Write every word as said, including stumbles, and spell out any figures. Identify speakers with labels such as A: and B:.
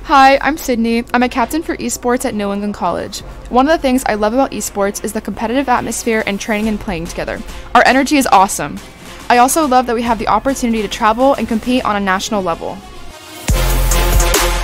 A: Hi, I'm Sydney. I'm a captain for esports at New England College. One of the things I love about esports is the competitive atmosphere and training and playing together. Our energy is awesome. I also love that we have the opportunity to travel and compete on a national level.